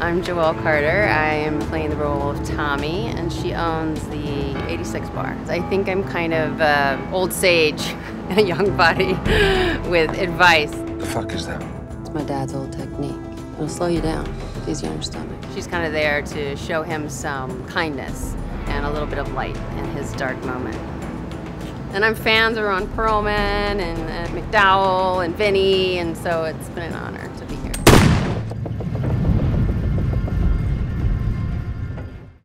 I'm Joelle Carter. I am playing the role of Tommy, and she owns the 86 bar. I think I'm kind of old sage in a young body with advice. The fuck is that? It's my dad's old technique. It'll slow you down, easier on your stomach. She's kind of there to show him some kindness and a little bit of light in his dark moment. And I'm fans around Perlman and McDowell and Vinnie, and so it's been an honor.